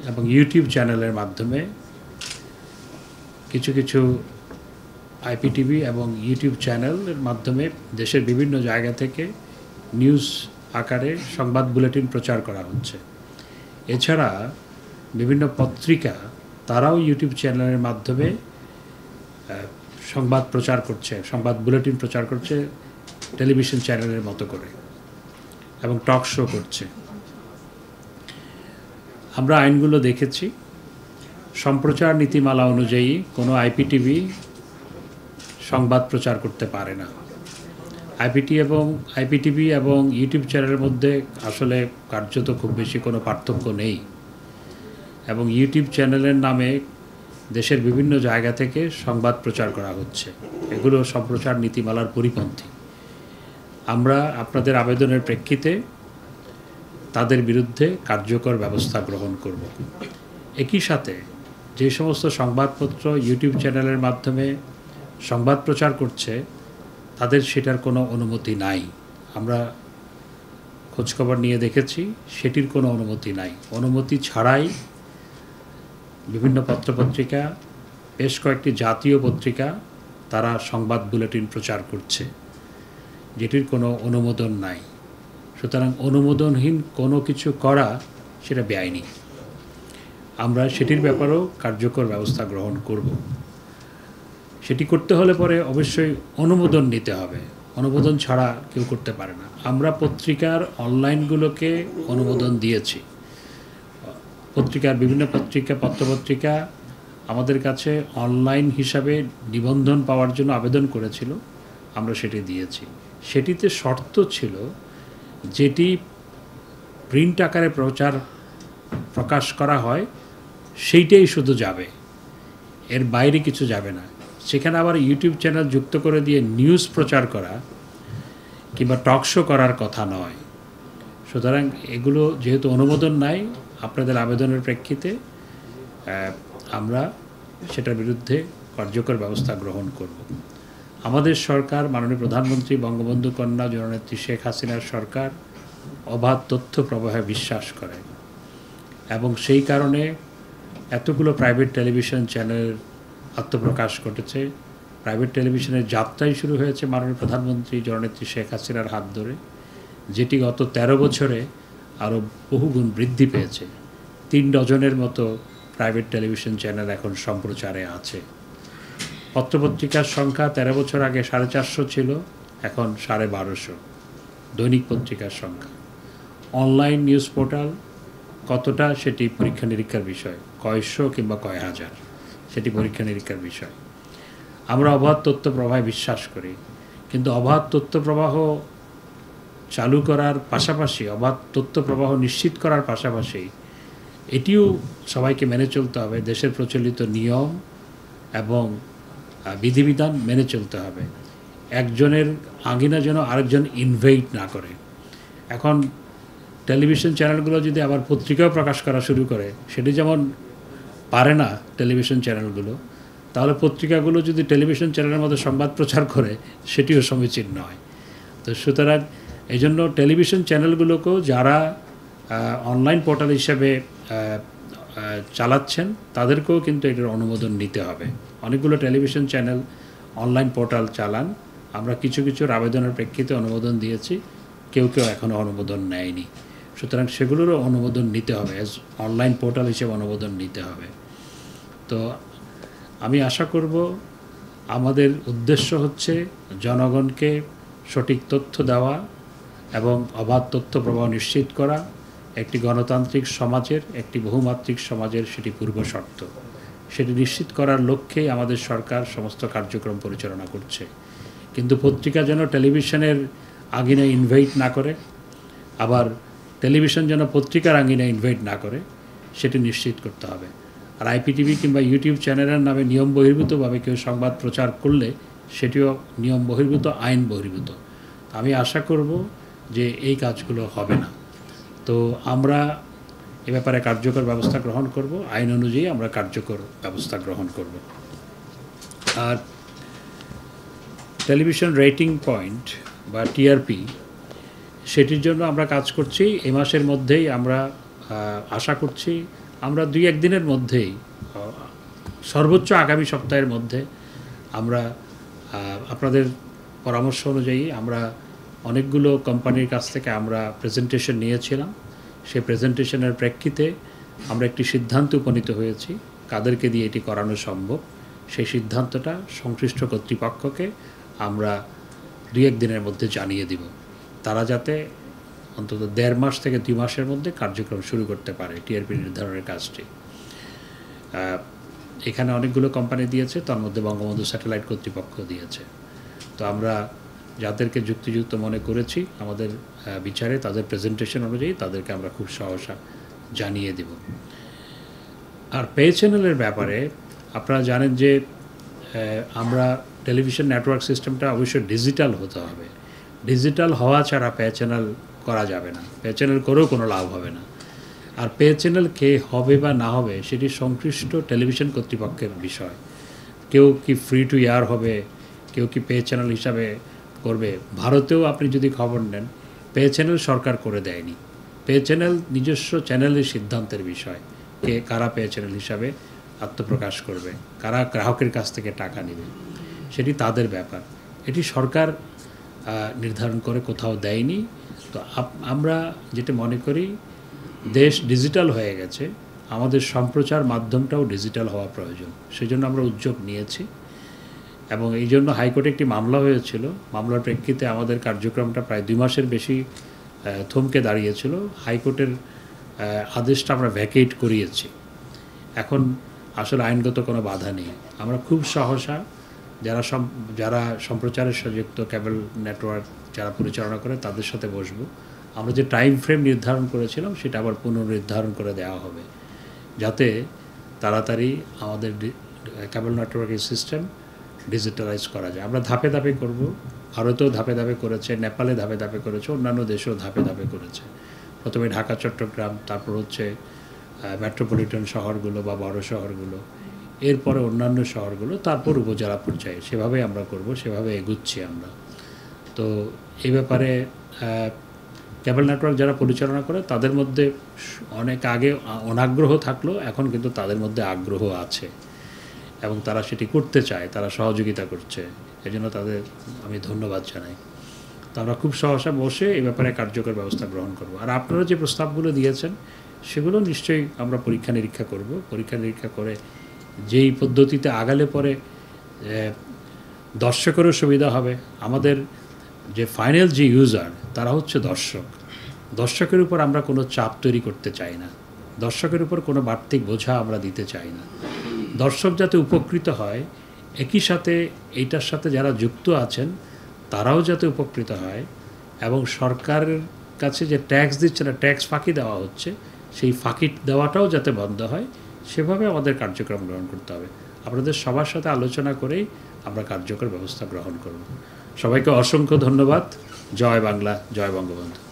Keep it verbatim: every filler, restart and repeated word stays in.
এবং ইউটিউব চ্যানেলের মাধ্যমে কিছু কিছু আইপিটিভি এবং ইউটিউব চ্যানেলের মাধ্যমে দেশের বিভিন্ন জায়গা থেকে নিউজ আকারে সংবাদ বুলেটিন প্রচার করা হচ্ছে। এছাড়া বিভিন্ন পত্রিকা তারাও ইউটিউব চ্যানেলের মাধ্যমে সংবাদ প্রচার করছে, সংবাদ বুলেটিন প্রচার করছে টেলিভিশন চ্যানেলের মতো করে এবং টক শো করছে। আমরা আইনগুলো দেখেছি। সম্প্রচার নীতিমালা অনুযায়ী কোনো আইপিটিভি সংবাদ প্রচার করতে পারে না। আইপিটি এবং আইপিটিভি এবং ইউটিউব চ্যানেলের মধ্যে আসলে কার্যত খুব বেশি কোনো পার্থক্য নেই এবং ইউটিউব চ্যানেলের নামে দেশের বিভিন্ন জায়গা থেকে সংবাদ প্রচার করা হচ্ছে। এগুলো সম্প্রচার নীতিমালার পরিপন্থী। আমরা আপনাদের আবেদনের প্রেক্ষিতে তাদের বিরুদ্ধে কার্যকর ব্যবস্থা গ্রহণ করব। একই সাথে যে সমস্ত সংবাদপত্র ইউটিউব চ্যানেলের মাধ্যমে সংবাদ প্রচার করছে তাদের সেটার কোনো অনুমতি নাই। আমরা খোঁজখবর নিয়ে দেখেছি সেটির কোনো অনুমতি নাই। অনুমতি ছাড়াই বিভিন্ন পত্রপত্রিকা, বেশ কয়েকটি জাতীয় পত্রিকা তারা সংবাদ বুলেটিন প্রচার করছে, যেটির কোনো অনুমোদন নাই। সুতরাং অনুমোদনহীন কোনো কিছু করা সেটা বেআইনি। আমরা সেটির ব্যাপারেও কার্যকর ব্যবস্থা গ্রহণ করব। সেটি করতে হলে পরে অবশ্যই অনুমোদন নিতে হবে। অনুমোদন ছাড়া কেউ করতে পারে না। আমরা পত্রিকার অনলাইনগুলোকে অনুমোদন দিয়েছি। পত্রিকার বিভিন্ন পত্রিকা পত্রপত্রিকা আমাদের কাছে অনলাইন হিসাবে নিবন্ধন পাওয়ার জন্য আবেদন করেছিল, আমরা সেটি দিয়েছি। সেটিতে শর্ত ছিল যেটি প্রিন্ট আকারে প্রচার প্রকাশ করা হয় সেইটাই শুধু যাবে, এর বাইরে কিছু যাবে না। সেখানে আবার ইউটিউব চ্যানেল যুক্ত করে দিয়ে নিউজ প্রচার করা কিংবা টক শো করার কথা নয়। সুতরাং এগুলো যেহেতু অনুমোদন নাই, আপনাদের আবেদনের প্রেক্ষিতে আমরা সেটার বিরুদ্ধে কার্যকর ব্যবস্থা গ্রহণ করব। আমাদের সরকার, মাননীয় প্রধানমন্ত্রী বঙ্গবন্ধু কন্যা জননেত্রী শেখ হাসিনার সরকার অবাধ তথ্য প্রবাহে বিশ্বাস করে এবং সেই কারণে এতগুলো প্রাইভেট টেলিভিশন চ্যানেল আত্মপ্রকাশ ঘটেছে। প্রাইভেট টেলিভিশনের যাত্রাই শুরু হয়েছে মাননীয় প্রধানমন্ত্রী জননেত্রী শেখ হাসিনার হাত ধরে, যেটি গত তেরো বছরে আরও বহুগুণ বৃদ্ধি পেয়েছে। তিন ডজনের মতো প্রাইভেট টেলিভিশন চ্যানেল এখন সম্প্রচারে আছে। পত্রপত্রিকার সংখ্যা তেরো বছর আগে সাড়ে চারশো ছিল, এখন সাড়ে বারোশো দৈনিক পত্রিকার সংখ্যা। অনলাইন নিউজ পোর্টাল কতটা সেটি পরীক্ষা নিরীক্ষার বিষয়, কয়শো কিংবা কয় হাজার সেটি পরীক্ষা নিরীক্ষার বিষয়। আমরা অবাধ তথ্য প্রবাহে বিশ্বাস করি, কিন্তু অবাধ তথ্য প্রবাহ চালু করার পাশাপাশি, অবাধ তথ্য প্রবাহ নিশ্চিত করার পাশাপাশি এটিও সবাইকে মেনে চলতে হবে। দেশের প্রচলিত নিয়ম এবং বিধিবিধান মেনে চলতে হবে। একজনের আঙিনা যেন আরেকজন ইনভেইট না করে। এখন টেলিভিশন চ্যানেলগুলো যদি আবার পত্রিকাও প্রকাশ করা শুরু করে, সেটি যেমন পারে না টেলিভিশন চ্যানেলগুলো, তাহলে পত্রিকাগুলো যদি টেলিভিশন চ্যানেলের মধ্যে সংবাদ প্রচার করে সেটিও সমীচীন নয়। তো সুতরাং এই জন্য টেলিভিশন চ্যানেলগুলোকেও যারা অনলাইন পোর্টাল হিসেবে চালাচ্ছেন তাদেরকেও কিন্তু এটার অনুমোদন নিতে হবে। অনেকগুলো টেলিভিশন চ্যানেল অনলাইন পোর্টাল চালান, আমরা কিছু কিছুর আবেদনের প্রেক্ষিতে অনুমোদন দিয়েছি, কেউ কেউ এখনও অনুমোদন নেয়নি। সুতরাং সেগুলোরও অনুমোদন নিতে হবে, অ্যাজ অনলাইন পোর্টাল হিসেবে অনুমোদন নিতে হবে। তো আমি আশা করব, আমাদের উদ্দেশ্য হচ্ছে জনগণকে সঠিক তথ্য দেওয়া এবং অবাধ তথ্য প্রবাহ নিশ্চিত করা। একটি গণতান্ত্রিক সমাজের, একটি বহুমাত্রিক সমাজের সেটি পূর্ব শর্ত। সেটি নিশ্চিত করার লক্ষ্যেই আমাদের সরকার সমস্ত কার্যক্রম পরিচালনা করছে। কিন্তু পত্রিকা যেন টেলিভিশনের আঙিনায় ইনভাইট না করে, আবার টেলিভিশন যেন পত্রিকার আঙিনায় ইনভাইট না করে, সেটি নিশ্চিত করতে হবে। আর আইপিটিভি কিংবা ইউটিউব চ্যানেলের নামে নিয়ম বহির্ভূতভাবে কেউ সংবাদ প্রচার করলে সেটিও নিয়ম বহির্ভূত, আইন বহির্ভূত। আমি আশা করব যে এই কাজগুলো হবে না। তো আমরা এ ব্যাপারে কার্যকর ব্যবস্থা গ্রহণ করব, আইন অনুযায়ী আমরা কার্যকর ব্যবস্থা গ্রহণ করব। আর টেলিভিশন রেটিং পয়েন্ট বা টিআরপি, সেটির জন্য আমরা কাজ করছি। এই মাসের মধ্যেই আমরা আশা করছি আমরা দুই একদিনের মধ্যেই সর্বোচ্চ আগামী সপ্তাহের মধ্যে আমরা আপনাদের পরামর্শ অনুযায়ী আমরা অনেকগুলো কোম্পানির কাছ থেকে আমরা প্রেজেন্টেশন নিয়েছিলাম। সেই প্রেজেন্টেশনের প্রেক্ষিতে আমরা একটি সিদ্ধান্তে উপনীত হয়েছি কাদেরকে দিয়ে এটি করানো সম্ভব। সেই সিদ্ধান্তটা সংশ্লিষ্ট কর্তৃপক্ষকে আমরা দুই এক দিনের মধ্যে জানিয়ে দিব, তারা যাতে অন্তত দেড় মাস থেকে দুই মাসের মধ্যে কার্যক্রম শুরু করতে পারে টিআরপি নির্ধারণের কাজটি। এখানে অনেকগুলো কোম্পানি দিয়েছে, তার মধ্যে বঙ্গবন্ধু স্যাটেলাইট কর্তৃপক্ষ দিয়েছে। তো আমরা যাদেরকে যুক্তিযুক্ত মনে করেছি আমাদের বিচারে তাদের প্রেজেন্টেশন অনুযায়ী তাদেরকে আমরা খুব সহসা জানিয়ে দেব। আর পে চ্যানেলের ব্যাপারে আপনারা জানেন যে আমরা টেলিভিশন নেটওয়ার্ক সিস্টেমটা অবশ্যই ডিজিটাল হতে হবে। ডিজিটাল হওয়া ছাড়া পে চ্যানেল করা যাবে না, পে চ্যানেল করেও কোনো লাভ হবে না। আর পে চ্যানেল কে হবে বা না হবে সেটি সংশ্লিষ্ট টেলিভিশন কর্তৃপক্ষের বিষয়। কেউ কি ফ্রি টু এয়ার হবে, কেউ কি পে চ্যানেল হিসাবে করবে। ভারতেও আপনি যদি খবর নেন, পে চ্যানেল সরকার করে দেয়নি। পে চ্যানেল নিজস্ব চ্যানেলের সিদ্ধান্তের বিষয়, কে কারা পে চ্যানেল হিসাবে আত্মপ্রকাশ করবে, কারা গ্রাহকের কাছ থেকে টাকা নেবে, সেটি তাদের ব্যাপার। এটি সরকার নির্ধারণ করে কোথাও দেয়নি। তো আমরা যেটা মনে করি, দেশ ডিজিটাল হয়ে গেছে, আমাদের সম্প্রচার মাধ্যমটাও ডিজিটাল হওয়া প্রয়োজন। সেই জন্য আমরা উদ্যোগ নিয়েছি এবং এই জন্য হাইকোর্টে একটি মামলা হয়েছিল। মামলার প্রেক্ষিতে আমাদের কার্যক্রমটা প্রায় দুই মাসের বেশি থমকে দাঁড়িয়েছিল। হাইকোর্টের আদেশটা আমরা ভ্যাকেট করিয়েছি। এখন আসলে আইনগত কোনো বাধা নেই। আমরা খুব সহসা যারা যারা সম্প্রচারের সংযুক্ত কেবল নেটওয়ার্ক যারা পরিচালনা করে তাদের সাথে বসবো। আমরা যে টাইম ফ্রেম নির্ধারণ করেছিলাম সেটা আবার পুনর্নির্ধারণ করে দেওয়া হবে, যাতে তাড়াতাড়ি আমাদের কেবল নেটওয়ার্কের সিস্টেম ডিজিটালাইজ করা যায়। আমরা ধাপে ধাপে করব। ভারতেও ধাপে ধাপে করেছে, নেপালে ধাপে ধাপে করেছে, অন্যান্য দেশেও ধাপে ধাপে করেছে। প্রথমে ঢাকা চট্টগ্রাম, তারপর হচ্ছে মেট্রোপলিটন শহরগুলো বা বড় শহরগুলো, এরপরে অন্যান্য শহরগুলো, তারপর উপজেলা পর্যায়ে। সেভাবে আমরা করব, সেভাবে এগুচ্ছি আমরা। তো এই ব্যাপারে কেবল নেটওয়ার্ক যারা পরিচালনা করে তাদের মধ্যে অনেক আগে অনাগ্রহ থাকলেও এখন কিন্তু তাদের মধ্যে আগ্রহ আছে এবং তারা সেটি করতে চায়, তারা সহযোগিতা করছে। এজন্য তাদের আমি ধন্যবাদ জানাই। তো আমরা খুব সহসা বসে এই ব্যাপারে কার্যকর ব্যবস্থা গ্রহণ করব। আর আপনারা যে প্রস্তাবগুলো দিয়েছেন সেগুলো নিশ্চয়ই আমরা পরীক্ষা নিরীক্ষা করব। পরীক্ষা নিরীক্ষা করে যেই পদ্ধতিতে আগালে পরে দর্শকেরও সুবিধা হবে। আমাদের যে ফাইনাল যে ইউজার তারা হচ্ছে দর্শক। দর্শকের উপর আমরা কোনো চাপ তৈরি করতে চাই না, দর্শকের উপর কোনো বাড়তি বোঝা আমরা দিতে চাই না। দর্শক যাতে উপকৃত হয়, একই সাথে এইটার সাথে যারা যুক্ত আছেন তারাও যাতে উপকৃত হয় এবং সরকারের কাছে যে ট্যাক্স দিচ্ছে না, ট্যাক্স ফাঁকি দেওয়া হচ্ছে, সেই ফাঁকি দেওয়াটাও যাতে বন্ধ হয়, সেভাবে আমাদের কার্যক্রম গ্রহণ করতে হবে। আপনাদের সবার সাথে আলোচনা করেই আমরা কার্যকর ব্যবস্থা গ্রহণ করব। সবাইকে অসংখ্য ধন্যবাদ। জয় বাংলা, জয় বঙ্গবন্ধু।